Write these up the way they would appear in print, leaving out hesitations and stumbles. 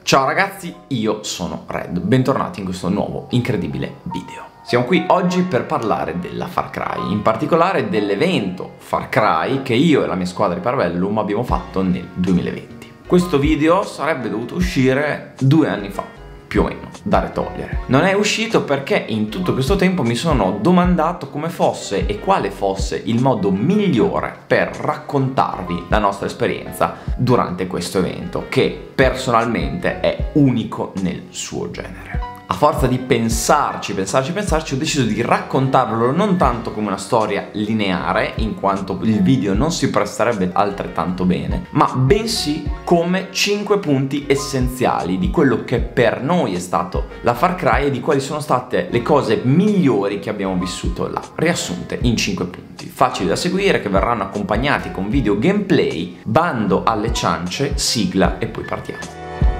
Ciao ragazzi, io sono Red, bentornati in questo nuovo incredibile video. Siamo qui oggi per parlare della Far Cry, in particolare dell'evento Far Cry che io e la mia squadra di Parabellum abbiamo fatto nel 2020. Questo video sarebbe dovuto uscire 2 anni fa, più o meno, dare e togliere. Non è uscito perché in tutto questo tempo mi sono domandato come fosse e quale fosse il modo migliore per raccontarvi la nostra esperienza durante questo evento, che personalmente è unico nel suo genere. A forza di pensarci, ho deciso di raccontarvelo non tanto come una storia lineare, in quanto il video non si presterebbe altrettanto bene, ma bensì come 5 punti essenziali di quello che per noi è stato la Far Cry e di quali sono state le cose migliori che abbiamo vissuto là, riassunte in 5 punti, facili da seguire, che verranno accompagnati con video gameplay, bando alle ciance, sigla e poi partiamo.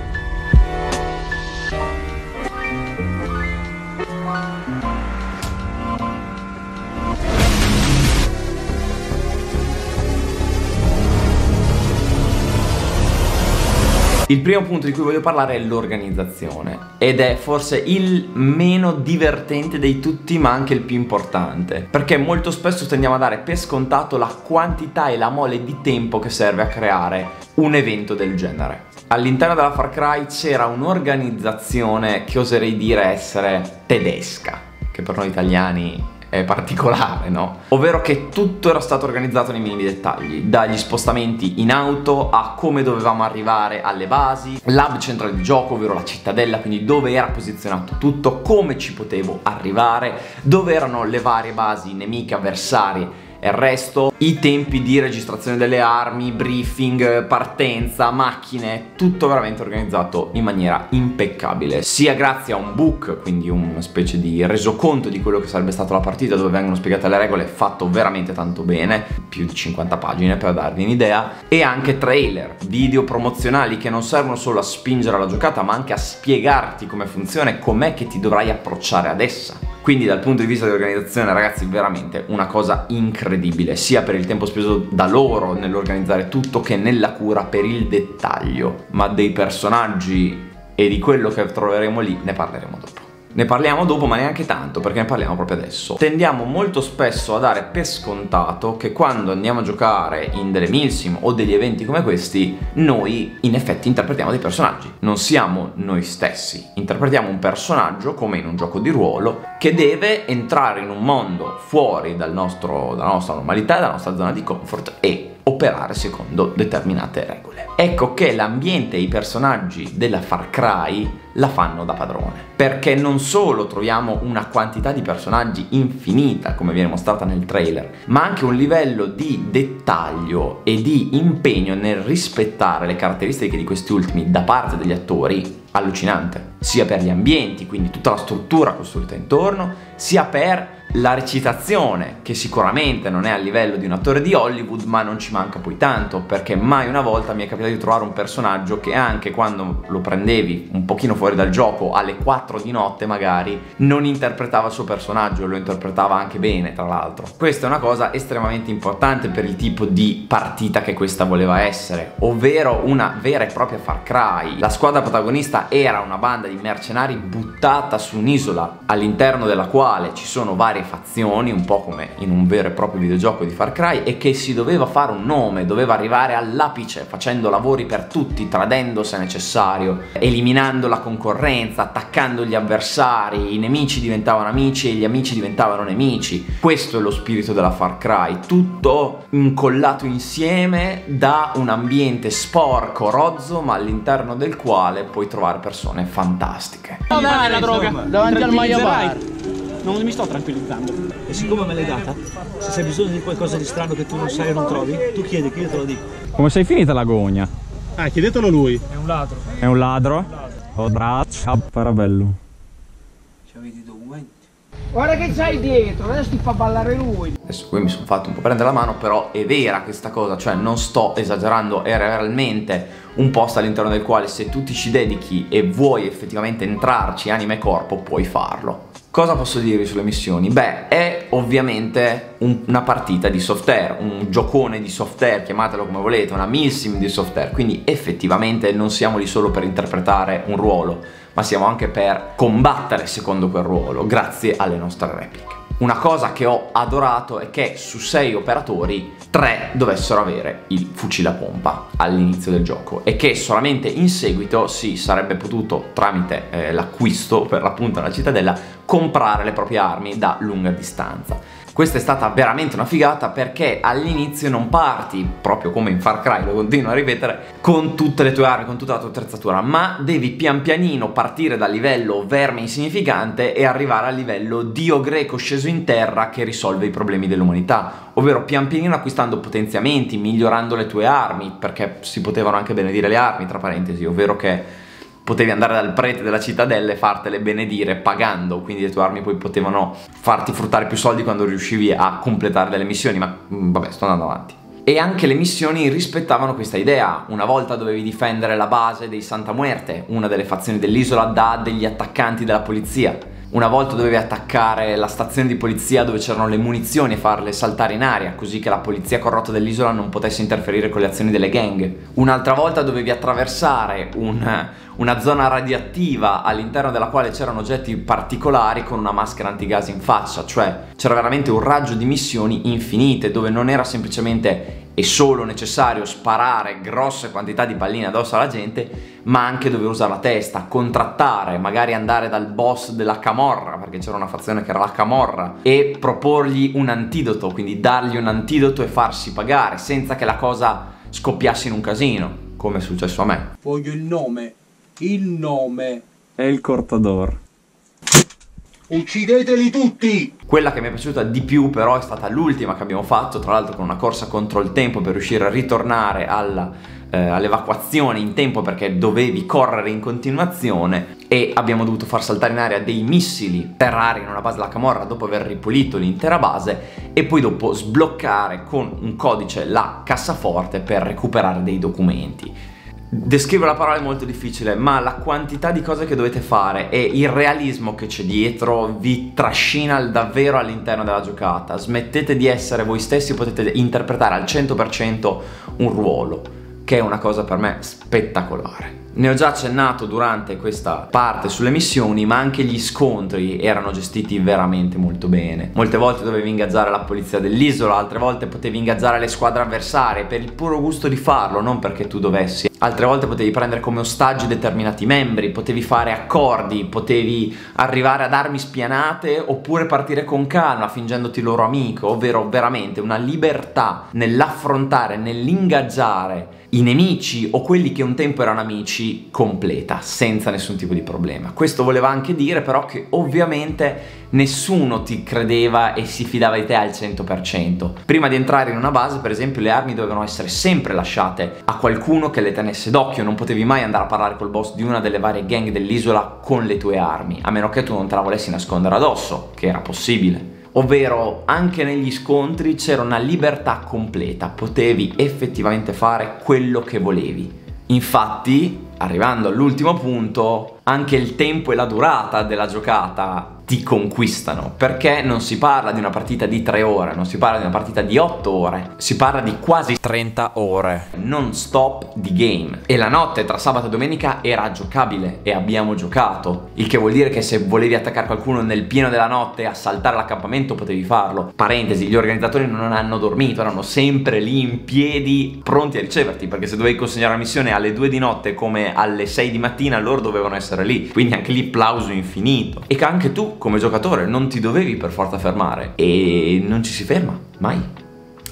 Il primo punto di cui voglio parlare è l'organizzazione, ed è forse il meno divertente dei tutti, ma anche il più importante, perché molto spesso tendiamo a dare per scontato la quantità e la mole di tempo che serve a creare un evento del genere. All'interno della Far Cry c'era un'organizzazione che oserei dire essere tedesca, che per noi italiani è particolare, no? Ovvero che tutto era stato organizzato nei minimi dettagli, dagli spostamenti in auto a come dovevamo arrivare alle basi, l'hub centrale di gioco, ovvero la cittadella, quindi dove era posizionato tutto, come ci potevo arrivare, dove erano le varie basi nemiche, avversarie e il resto, i tempi di registrazione delle armi, briefing, partenza, macchine, tutto veramente organizzato in maniera impeccabile, sia grazie a un book, quindi una specie di resoconto di quello che sarebbe stata la partita, dove vengono spiegate le regole, fatto veramente tanto bene, più di 50 pagine per darvi un'idea, e anche trailer, video promozionali che non servono solo a spingere alla giocata ma anche a spiegarti come funziona e com'è che ti dovrai approcciare ad essa. Quindi dal punto di vista di organizzazione, ragazzi, veramente una cosa incredibile, sia per il tempo speso da loro nell'organizzare tutto che nella cura per il dettaglio. Ma dei personaggi e di quello che troveremo lì ne parleremo dopo. Ne parliamo dopo, ma neanche tanto, perché ne parliamo proprio adesso. Tendiamo molto spesso a dare per scontato che quando andiamo a giocare in delle milsim o degli eventi come questi, noi in effetti interpretiamo dei personaggi. Non siamo noi stessi, interpretiamo un personaggio come in un gioco di ruolo che deve entrare in un mondo fuori dalla nostra normalità, dalla nostra zona di comfort e operare secondo determinate regole. Ecco che l'ambiente e i personaggi della Far Cry la fanno da padrone, perché non solo troviamo una quantità di personaggi infinita come viene mostrata nel trailer, ma anche un livello di dettaglio e di impegno nel rispettare le caratteristiche di questi ultimi da parte degli attori allucinante, sia per gli ambienti, quindi tutta la struttura costruita intorno, sia per la recitazione, che sicuramente non è a livello di un attore di Hollywood, ma non ci manca poi tanto, perché mai una volta mi è capitato di trovare un personaggio che anche quando lo prendevi un pochino fuori dal gioco alle 4 di notte magari non interpretava il suo personaggio, lo interpretava anche bene, tra l'altro. Questa è una cosa estremamente importante per il tipo di partita che questa voleva essere, ovvero una vera e propria Far Cry. La squadra protagonista era una banda di mercenari buttata su un'isola all'interno della quale ci sono varie fazioni, un po' come in un vero e proprio videogioco di Far Cry, e che si doveva fare un nome, doveva arrivare all'apice facendo lavori per tutti, tradendo se necessario, eliminando la concorrenza, attaccando gli avversari, i nemici diventavano amici e gli amici diventavano nemici. Questo è lo spirito della Far Cry, tutto incollato insieme da un ambiente sporco, rozzo, ma all'interno del quale puoi trovare persone fantastiche. Dov'è la droga? Davanti al Maia Bar. Non mi sto tranquillizzando. E siccome me l'hai data, se c'è bisogno di qualcosa di strano che tu non sai o non trovi, tu chiedi che io te lo dico. Come sei finita la gogna? Chiedetelo lui. È un ladro. È un ladro? Oh, braccia, parabello. C'avevi i documenti. Guarda che c'hai dietro, adesso ti fa ballare lui. Adesso qui mi sono fatto un po' prendere la mano, però è vera questa cosa, cioè non sto esagerando, è realmente un posto all'interno del quale se tu ti ci dedichi e vuoi effettivamente entrarci anima e corpo puoi farlo. Cosa posso dirvi sulle missioni? Beh, è ovviamente una partita di soft air, un giocone di soft air, chiamatelo come volete, una milsim di soft air, quindi effettivamente non siamo lì solo per interpretare un ruolo, ma siamo anche per combattere secondo quel ruolo, grazie alle nostre repliche. Una cosa che ho adorato è che su 6 operatori 3 dovessero avere il fucile a pompa all'inizio del gioco e che solamente in seguito si sarebbe potuto, tramite l'acquisto per l'appunto alla cittadella, comprare le proprie armi da lunga distanza. Questa è stata veramente una figata perché all'inizio non parti, proprio come in Far Cry, lo continuo a ripetere, con tutte le tue armi, con tutta la tua attrezzatura, ma devi pian pianino partire dal livello verme insignificante e arrivare al livello dio greco sceso in terra che risolve i problemi dell'umanità, ovvero pian pianino acquistando potenziamenti, migliorando le tue armi, perché si potevano anche benedire le armi, tra parentesi, ovvero che potevi andare dal prete della cittadella e fartele benedire pagando, quindi le tue armi poi potevano farti fruttare più soldi quando riuscivi a completare delle missioni, ma vabbè, sto andando avanti. E anche le missioni rispettavano questa idea. Una volta dovevi difendere la base dei Santa Muerte, una delle fazioni dell'isola, da degli attaccanti della polizia. Una volta dovevi attaccare la stazione di polizia dove c'erano le munizioni e farle saltare in aria, così che la polizia corrotta dell'isola non potesse interferire con le azioni delle gang. Un'altra volta dovevi attraversare una zona radioattiva all'interno della quale c'erano oggetti particolari con una maschera antigas in faccia, cioè c'era veramente un raggio di missioni infinite dove non era semplicemente e solo necessario sparare grosse quantità di palline addosso alla gente, ma anche dovevi usare la testa, contrattare, magari andare dal boss della Camorra, perché c'era una fazione che era la Camorra, e proporgli un antidoto, quindi dargli un antidoto e farsi pagare senza che la cosa scoppiasse in un casino, come è successo a me. Voglio il nome. Il nome. È il Cortador. Uccideteli tutti! Quella che mi è piaciuta di più però è stata l'ultima che abbiamo fatto, tra l'altro con una corsa contro il tempo per riuscire a ritornare all'evacuazione in tempo, perché dovevi correre in continuazione e abbiamo dovuto far saltare in aria dei missili terra-aria in una base della Camorra dopo aver ripulito l'intera base e poi dopo sbloccare con un codice la cassaforte per recuperare dei documenti. Descrivere la parola è molto difficile, ma la quantità di cose che dovete fare e il realismo che c'è dietro vi trascina davvero all'interno della giocata. Smettete di essere voi stessi, potete interpretare al 100% un ruolo, che è una cosa per me spettacolare. Ne ho già accennato durante questa parte sulle missioni, ma anche gli scontri erano gestiti veramente molto bene. Molte volte dovevi ingaggiare la polizia dell'isola, altre volte potevi ingaggiare le squadre avversarie per il puro gusto di farlo, non perché tu dovessi. Altre volte potevi prendere come ostaggi determinati membri, potevi fare accordi, potevi arrivare ad armi spianate oppure partire con calma fingendoti loro amico, ovvero veramente una libertà nell'affrontare, nell'ingaggiare i nemici o quelli che un tempo erano amici completa, senza nessun tipo di problema. Questo voleva anche dire però che ovviamente nessuno ti credeva e si fidava di te al 100%. Prima di entrare in una base, per esempio, le armi dovevano essere sempre lasciate a qualcuno che le tenesse d'occhio, non potevi mai andare a parlare col boss di una delle varie gang dell'isola con le tue armi, a meno che tu non te la volessi nascondere addosso, che era possibile. Ovvero anche negli scontri c'era una libertà completa, potevi effettivamente fare quello che volevi. Infatti, arrivando all'ultimo punto, anche il tempo e la durata della giocata ti conquistano, perché non si parla di una partita di 3 ore, non si parla di una partita di 8 ore, si parla di quasi 30 ore non stop di game. E la notte tra sabato e domenica era giocabile e abbiamo giocato, il che vuol dire che se volevi attaccare qualcuno nel pieno della notte e assaltare l'accampamento potevi farlo. Parentesi, gli organizzatori non hanno dormito, erano sempre lì in piedi pronti a riceverti, perché se dovevi consegnare la missione alle 2 di notte come alle 6 di mattina loro dovevano essere lì, quindi anche lì plauso infinito. E che anche tu come giocatore non ti dovevi per forza fermare, e non ci si ferma mai.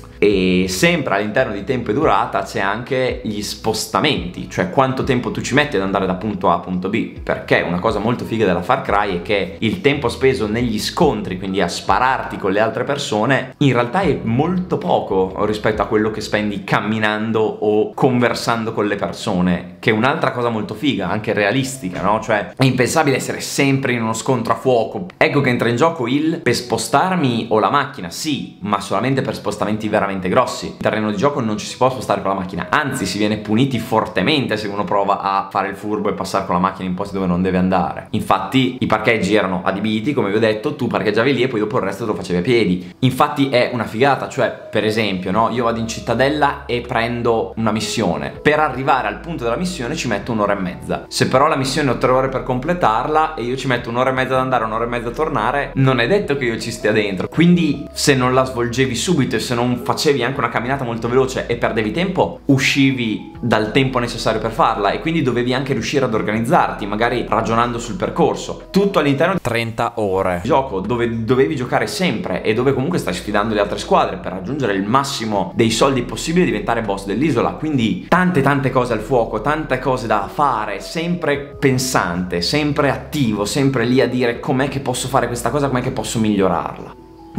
E sempre all'interno di tempo e durata c'è anche gli spostamenti, cioè quanto tempo tu ci metti ad andare da punto A a punto B, perché una cosa molto figa della Far Cry è che il tempo speso negli scontri, quindi a spararti con le altre persone, in realtà è molto poco rispetto a quello che spendi camminando o conversando con le persone, che è un'altra cosa molto figa, anche realistica, no? Cioè è impensabile essere sempre in uno scontro a fuoco. Ecco che entra in gioco il per spostarmi o la macchina, sì, ma solamente per spostamenti veramente veramente grossi. In terreno di gioco non ci si può spostare con la macchina, anzi si viene puniti fortemente se uno prova a fare il furbo e passare con la macchina in posti dove non deve andare. Infatti i parcheggi erano adibiti, come vi ho detto, tu parcheggiavi lì e poi dopo il resto te lo facevi a piedi. Infatti è una figata, cioè per esempio, no, io vado in cittadella e prendo una missione. Per arrivare al punto della missione ci metto un'ora e mezza. Se però la missione ho 3 ore per completarla e io ci metto un'ora e mezza ad andare, un'ora e mezza a tornare, non è detto che io ci stia dentro. Quindi se non la svolgevi subito e se non facevi anche una camminata molto veloce e perdevi tempo, uscivi dal tempo necessario per farla e quindi dovevi anche riuscire ad organizzarti, magari ragionando sul percorso. Tutto all'interno di 30 ore di gioco dove dovevi giocare sempre e dove comunque stai sfidando le altre squadre per raggiungere il massimo dei soldi possibili e diventare boss dell'isola. Quindi tante cose al fuoco, tante cose da fare, sempre pensante, sempre attivo, sempre lì a dire com'è che posso fare questa cosa, com'è che posso migliorarla.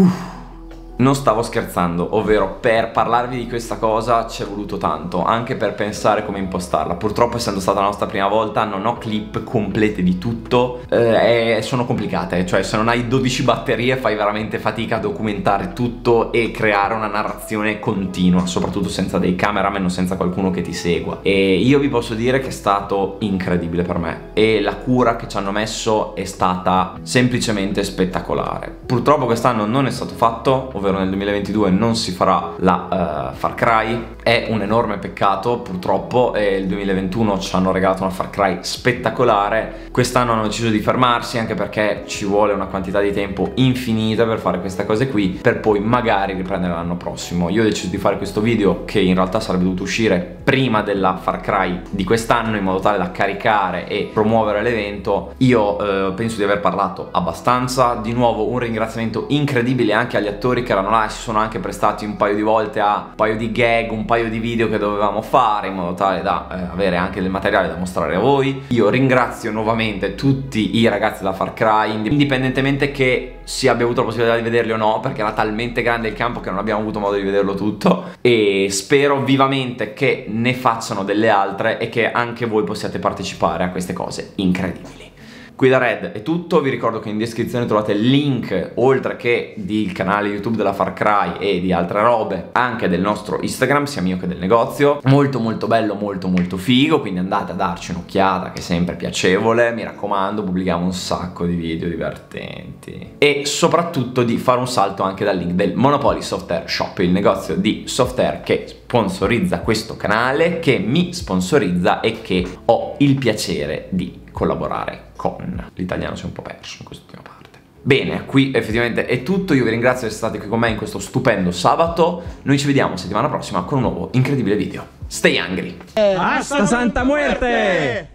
Non stavo scherzando, ovvero per parlarvi di questa cosa ci è voluto tanto, anche per pensare come impostarla. Purtroppo, essendo stata la nostra prima volta, non ho clip complete di tutto e sono complicate, cioè se non hai 12 batterie fai veramente fatica a documentare tutto e creare una narrazione continua, soprattutto senza dei cameraman o senza qualcuno che ti segua. E io vi posso dire che è stato incredibile per me e la cura che ci hanno messo è stata semplicemente spettacolare. Purtroppo quest'anno non è stato fatto, ovvero nel 2022 non si farà la Far Cry. È un enorme peccato, purtroppo, e il 2021 ci hanno regalato una Far Cry spettacolare. Quest'anno hanno deciso di fermarsi, anche perché ci vuole una quantità di tempo infinita per fare queste cose qui, per poi magari riprendere l'anno prossimo. Io ho deciso di fare questo video, che in realtà sarebbe dovuto uscire prima della Far Cry di quest'anno, in modo tale da caricare e promuovere l'evento. Io penso di aver parlato abbastanza. Di nuovo un ringraziamento incredibile anche agli attori che erano là e si sono anche prestati un paio di volte a un paio di gag, un paio di video che dovevamo fare, in modo tale da avere anche del materiale da mostrare a voi. Io ringrazio nuovamente tutti i ragazzi della Far Cry, indipendentemente che si abbia avuto la possibilità di vederli o no, perché era talmente grande il campo che non abbiamo avuto modo di vederlo tutto, e spero vivamente che ne facciano delle altre e che anche voi possiate partecipare a queste cose incredibili. Qui da Red è tutto, vi ricordo che in descrizione trovate il link, oltre che del canale YouTube della Far Cry e di altre robe, anche del nostro Instagram, sia mio che del negozio. Molto bello, molto figo, quindi andate a darci un'occhiata che è sempre piacevole. Mi raccomando, pubblichiamo un sacco di video divertenti. E soprattutto di fare un salto anche dal link del Monopoly Software Shop, il negozio di software che sponsorizza questo canale, che mi sponsorizza e che ho il piacere di collaborare con. L'italiano si è un po' perso in quest'ultima parte. Bene, qui effettivamente è tutto. Io vi ringrazio di essere stati qui con me in questo stupendo sabato. Noi ci vediamo settimana prossima con un nuovo incredibile video. Stay hungry! ¡Hasta Santa Muerte!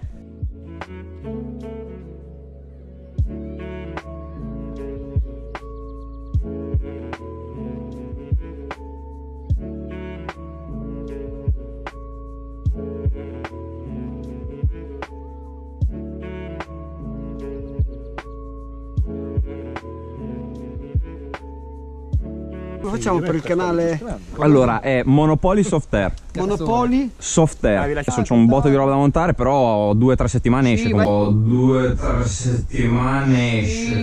Lo facciamo per il canale Allora, è Monopoly Software. Monopoly? Software. Adesso c'ho un botto di roba da montare, però 2 o 3 settimane esce. Sì, Ho 2 o 3 settimane esce.